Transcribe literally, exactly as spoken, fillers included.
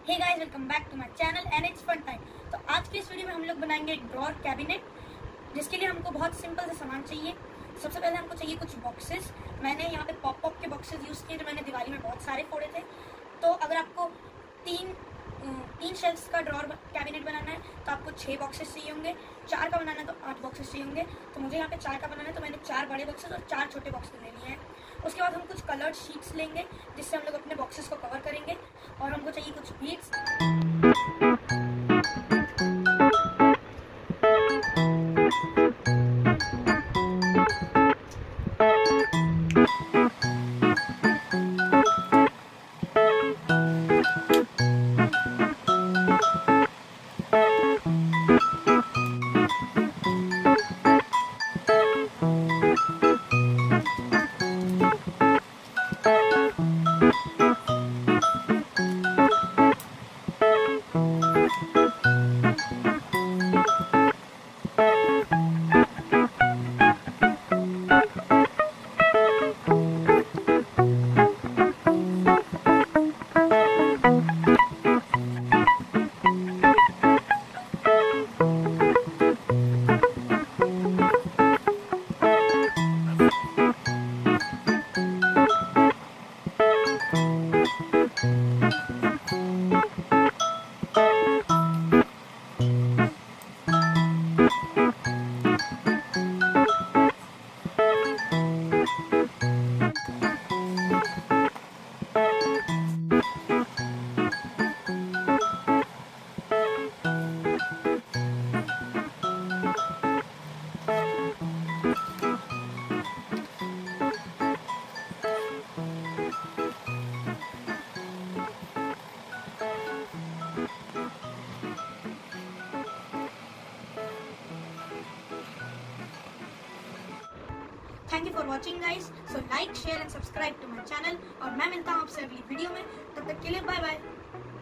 Hey guys, welcome back to my channel and it's fun time. तो आज की इस वीडियो में हम लोग बनाएंगे एक ड्रॉअर कैबिनेट, जिसके लिए हमको बहुत सिंपल सा सामान चाहिए। सबसे पहले हमको चाहिए कुछ बॉक्सेस। मैंने यहाँ पे पॉप पॉप के बॉक्सेस यूज़ किए जो मैंने दिवाली में बहुत सारे फोड़े थे। तो अगर आपको तीन तीन शेल्फ्स का ड्रॉअर कैबिनेट बनाना है तो आपको छः बॉक्सेस चाहिए होंगे। चार का बनाना है तो आठ बॉक्सेस चाहिए होंगे। तो मुझे यहाँ पे चार का बनाना है तो मैंने चार बड़े बॉक्सेस और चार छोटे बॉक्सेस ले लिए हैं। उसके बाद हम कुछ कलर्ड शीट्स लेंगे जिससे हम लोग अपने बॉक्सेस को कवर करेंगे। और हमको चाहिए कुछ beads. Thank you for watching guys. So like share and subscribe to my channel और मैं मिलता हूँ आपसे अगली वीडियो में। तब तक के लिए बाय बाय।